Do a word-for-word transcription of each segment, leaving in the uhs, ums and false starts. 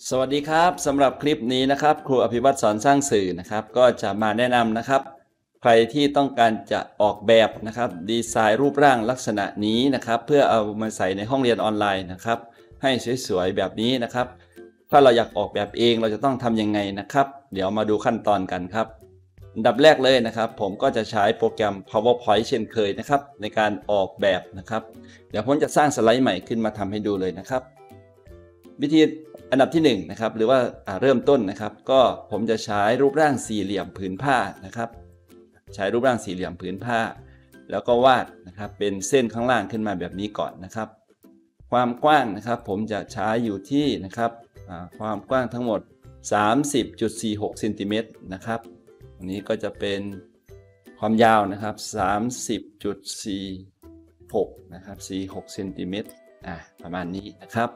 สวัสดีครับสำหรับคลิปนี้นะครับครูอภิวัตรสอนสร้างสื่อนะครับก็จะมาแนะนำนะครับใครที่ต้องการจะออกแบบนะครับดีไซน์รูปร่างลักษณะนี้นะครับเพื่อเอามาใส่ในห้องเรียนออนไลน์นะครับให้สวยๆแบบนี้นะครับถ้าเราอยากออกแบบเองเราจะต้องทำยังไงนะครับเดี๋ยวมาดูขั้นตอนกันครับอันดับแรกเลยนะครับผมก็จะใช้โปรแกรม PowerPoint เช่นเคยนะครับในการออกแบบนะครับเดี๋ยวผมจะสร้างสไลด์ใหม่ขึ้นมาทำให้ดูเลยนะครับวิธีอันดับที่หนึ่งนะครับหรือว่าเริ่มต้นนะครับก็ผมจะใช้รูปร่างสี่เหลี่ยมผืนผ้านะครับใช้รูปร่างสี่เหลี่ยมผืนผ้าแล้วก็วาดนะครับเป็นเส้นข้างล่างขึ้นมาแบบนี้ก่อนนะครับความกว้างนะครับผมจะใช้อยู่ที่นะครับความกว้างทั้งหมด สามสิบจุดสี่หกเซนติเมตรนะครับอันนี้ก็จะเป็นความยาวนะครับ สามสิบจุดสี่หก นะครับสี่สิบหกเซนติเมตรอ่าประมาณนี้นะครับ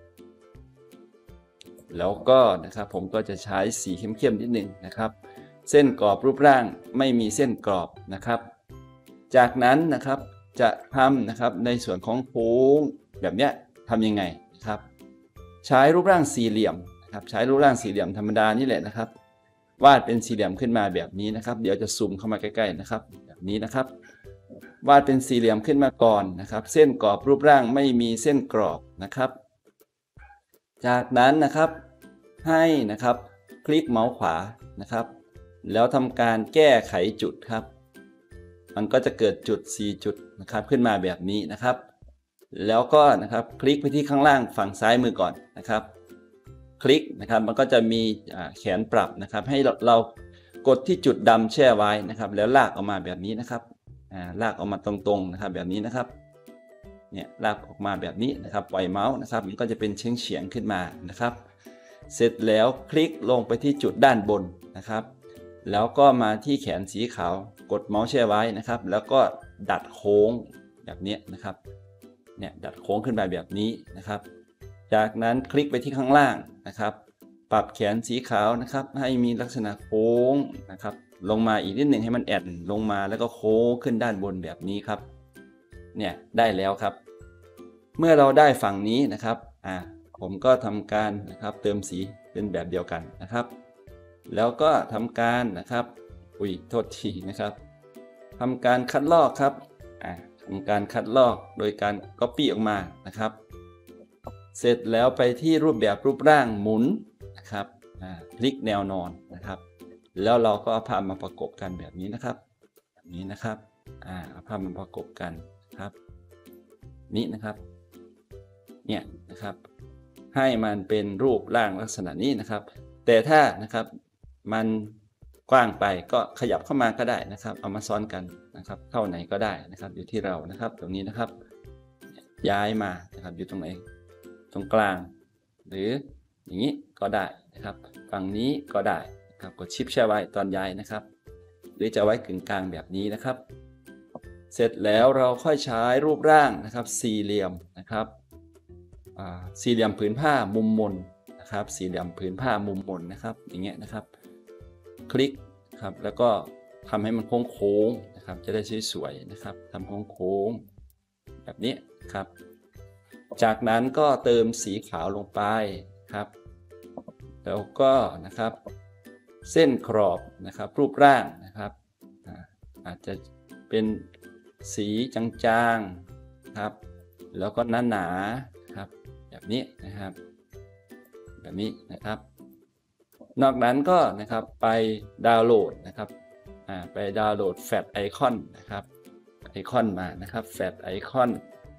แล้วก็นะครับผมก็จะใช้สีเข้มๆนิดนึงนะครับเส้นกรอบรูปร่างไม่มีเส้นกรอบนะครับจากนั้นนะครับจะทำนะครับในส่วนของโค้งแบบนี้ทำยังไงนะครับใช้รูปร่างสี่เหลี่ยมนะครับใช้รูปร่างสี่เหลี่ยมธรรมดานี่แหละนะครับวาดเป็นสี่เหลี่ยมขึ้นมาแบบนี้นะครับเดี๋ยวจะซูมเข้ามาใกล้ๆนะครับแบบนี้นะครับวาดเป็นสี่เหลี่ยมขึ้นมาก่อนนะครับเส้นกรอบรูปร่างไม่มีเส้นกรอบนะครับจากนั้นนะครับให้นะครับคลิกเมาส์ขวานะครับแล้วทำการแก้ไขจุดครับมันก็จะเกิดจุดสี่จุดนะครับขึ้นมาแบบนี้นะครับแล้วก็นะครับคลิกไปที่ข้างล่างฝั่งซ้ายมือก่อนนะครับคลิกนะครับมันก็จะมีแขนปรับนะครับให้เราเรากดที่จุดดำแช่ไว้นะครับแล้วลากออกมาแบบนี้นะครับลากออกมาตรงๆนะครับแบบนี้นะครับเนี่ยลากออกมาแบบนี้นะครับปล่อยเมาส์นะครับมันก็จะเป็นเฉียงเฉียงขึ้นมานะครับเสร็จแล้วคลิกลงไปที่จุดด้านบนนะครับแล้วก็มาที่แขนสีขาวกดเมาส์แช่ไว้นะครับแล้วก็ดัดโค้งแบบนี้นะครับเนี่ยดัดโค้งขึ้นมาแบบนี้นะครับจากนั้นคลิกไปที่ข้างล่างนะครับปรับแขนสีขาวนะครับให้มีลักษณะโค้งนะครับลงมาอีกนิดหนึ่งให้มันแอนลงมาแล้วก็โค้งขึ้นด้านบนแบบนี้ครับเนี่ยได้แล้วครับเมื่อเราได้ฝั่งนี้นะครับอ่าผมก็ทำการนะครับเติมสีเป็นแบบเดียวกันนะครับแล้วก็ทำการนะครับอุ้ยโทษทีนะครับทำการคัดลอกครับอ่าทำการคัดลอกโดยการ Copy ออกมานะครับเสร็จแล้วไปที่รูปแบบรูปร่างหมุนนะครับอ่าพลิกแนวนอนนะครับแล้วเราก็เอาภาพมาประกบกันแบบนี้นะครับแบบนี้นะครับอ่าเอาภาพมาประกบกันครับนี้นะครับเนี่ยนะครับให้มันเป็นรูปร่างลักษณะนี้นะครับแต่ถ้านะครับมันกว้างไปก็ขยับเข้ามาก็ได้นะครับเอามาซ้อนกันนะครับเข้าไหนก็ได้นะครับอยู่ที่เรานะครับตรงนี้นะครับย้ายมานะครับอยู่ตรงไหนตรงกลางหรืออย่างนี้ก็ได้นะครับฝั่งนี้ก็ได้นะครับกดชิปแช่ไว้ตอนย้ายนะครับหรือจะไว้กึ่งกลางแบบนี้นะครับเสร็จแล้วเราค่อยใช้รูปร่างนะครับสี่เหลี่ยมนะครับสี่เหลี่ยมผืนผ้ามุมมนนะครับสี่เหลี่ยมผืนผ้ามุมมนนะครับอย่างเงี้ยนะครับคลิกครับแล้วก็ทำให้มันโค้งๆนะครับจะได้สวยๆนะครับทำโค้งๆแบบนี้ครับจากนั้นก็เติมสีขาวลงไปครับแล้วก็นะครับเส้นขอบนะครับรูปร่างนะครับอาจจะเป็นสีจางๆครับแล้วก็หนาๆครับแบบนี้นะครับแบบนี้นะครับนอกนั้นก็นะครับไปดาวน์โหลดนะครับไปดาวน์โหลดแฟลชไอคอนนะครับไอคอนมานะครับแฟลชไอคอน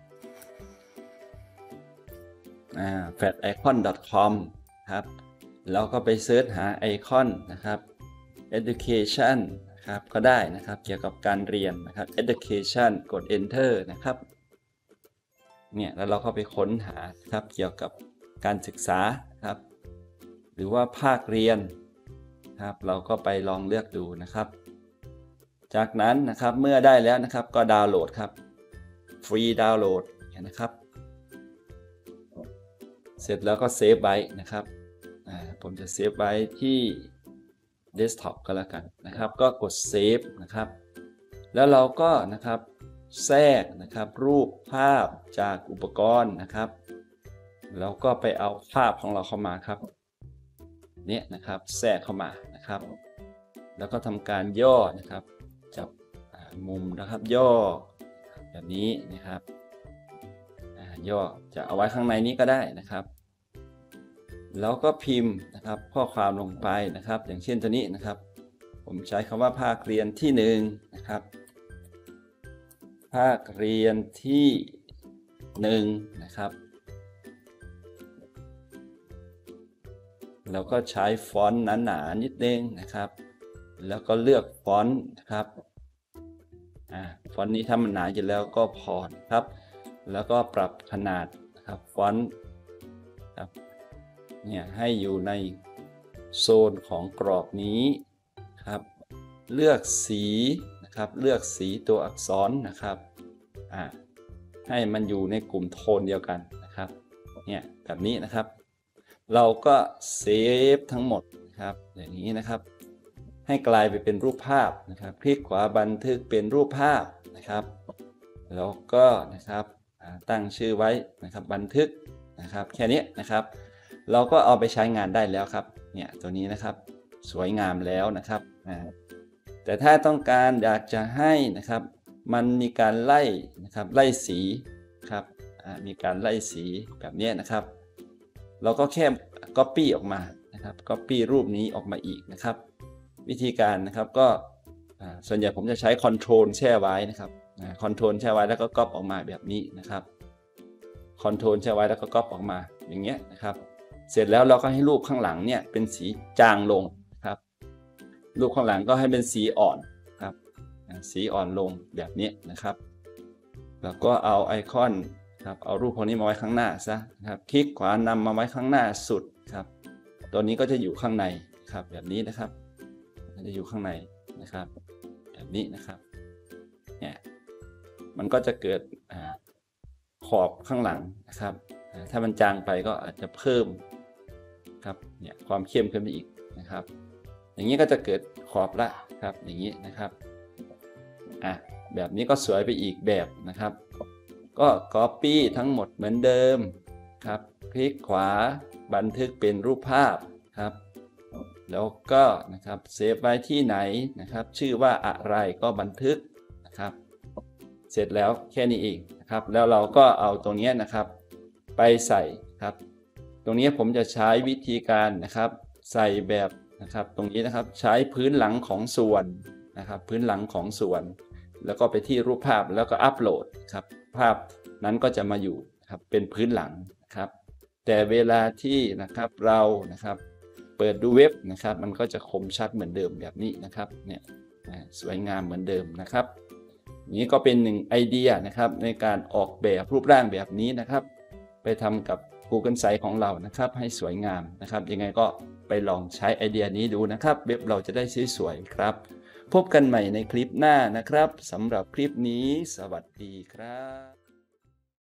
อ่า แฟลชไอคอน ดอท คอม ครับแล้วก็ไปเซิร์ชหาไอคอนนะครับ education นะครับก็ได้นะครับเกี่ยวกับการเรียนนะครับ education กด enter นะครับเนี่ยแล้วเราก็ไปค้นหาครับเกี่ยวกับการศึกษาครับหรือว่าภาคเรียนครับเราก็ไปลองเลือกดูนะครับจากนั้นนะครับเมื่อได้แล้วนะครับก็ดาวน์โหลดครับฟรีดาวน์โหลดนะครับเสร็จแล้วก็เซฟไว้นะครับผมจะเซฟไว้ที่เดสก์ท็อปก็แล้วกันนะครับก็กดเซฟนะครับแล้วเราก็นะครับแทรกนะครับรูปภาพจากอุปกรณ์นะครับแล้วก็ไปเอาภาพของเราเข้ามาครับนี้นะครับแทรกเข้ามานะครับแล้วก็ทำการย่อนะครับจับมุมนะครับย่อแบบนี้นะครับย่อจะเอาไว้ข้างในนี้ก็ได้นะครับแล้วก็พิมพ์นะครับข้อความลงไปนะครับอย่างเช่นตัวนี้นะครับผมใช้คำว่าภาคเรียนที่หนึ่งนะครับภาคเรียนที่หนึ่งนะครับเราก็ใช้ฟอนต์หนาๆนิดนึงนะครับแล้วก็เลือกฟอนต์นะครับอ่าฟอนต์นี้ถ้ามันหนาอยู่แล้วก็พอครับแล้วก็ปรับขนาดนะครับฟอนต์ครับเนี่ยให้อยู่ในโซนของกรอบนี้ครับเลือกสีนะครับเลือกสีตัวอักษรนะครับอ่าให้มันอยู่ในกลุ่มโทนเดียวกันนะครับเนี่ยแบบนี้นะครับเราก็เซฟทั้งหมดนะครับอย่างนี้นะครับให้กลายไปเป็นรูปภาพนะครับคลิกขวาบันทึกเป็นรูปภาพนะครับแล้วก็นะครับตั้งชื่อไว้นะครับบันทึกนะครับแค่นี้นะครับเราก็เอาไปใช้งานได้แล้วครับเนี่ยตัวนี้นะครับสวยงามแล้วนะครับแต่ถ้าต้องการอยากจะให้นะครับมันมีการไล่นะครับไล่สีครับมีการไล่สีแบบนี้นะครับเราก็แค่ Copy ออกมานะครับ Copy รูปนี้ออกมาอีกนะครับวิธีการนะครับก็ส่วนใหญ่ผมจะใช้ Control แช่ไว้นะครับ Control แช่ไว้แล้วก็ก๊อปออกมาแบบนี้นะครับ Control แช่ไว้แล้วก็ก๊อปออกมาอย่างเงี้ยนะครับเสร็จแล้วเราก็ให้รูปข้างหลังเนี่ยเป็นสีจางลงครับรูปข้างหลังก็ให้เป็นสีอ่อนครับสีอ่อนลงแบบนี้นะครับแล้วก็เอาไอคอนครับเอารูปพวกนี้มาไว้ข้างหน้าซะนะครับคลิกขวานำมาไว้ข้างหน้าสุดครับตัวนี้ก็จะอยู่ข้างในครับแบบนี้นะครับจะอยู่ข้างในนะครับแบบนี้นะครับเนี่ยมันก็จะเกิดขอบข้างหลังนะครับถ้ามันจางไปก็อาจจะเพิ่มครับเนี่ยความเข้มขึ้นไปอีกนะครับอย่างนี้ก็จะเกิดขอบละครับอย่างนี้นะครับอ่ะแบบนี้ก็สวยไปอีกแบบนะครับก็ Copy ทั้งหมดเหมือนเดิมครับคลิกขวาบันทึกเป็นรูปภาพครับแล้วก็นะครับเซฟไว้ที่ไหนนะครับชื่อว่าอะไรก็บันทึกนะครับเสร็จแล้วแค่นี้เองนะครับแล้วเราก็เอาตรงนี้นะครับไปใส่ครับตรงนี้ผมจะใช้วิธีการนะครับใส่แบบนะครับตรงนี้นะครับใช้พื้นหลังของส่วนนะครับพื้นหลังของส่วนแล้วก็ไปที่รูปภาพแล้วก็อัปโหลดครับภาพนั้นก็จะมาอยู่ครับเป็นพื้นหลังนะครับแต่เวลาที่นะครับเรานะครับเปิดดูเว็บนะครับมันก็จะคมชัดเหมือนเดิมแบบนี้นะครับเนี่ยสวยงามเหมือนเดิมนะครับนี้ก็เป็นหนึ่งไอเดียนะครับในการออกแบบรูปร่างแบบนี้นะครับไปทำกับ Google Sites ของเรานะครับให้สวยงามนะครับยังไงก็ไปลองใช้ไอเดียนี้ดูนะครับเว็บเราจะได้สวยๆครับพบกันใหม่ในคลิปหน้านะครับสำหรับคลิปนี้สวัสดีครับ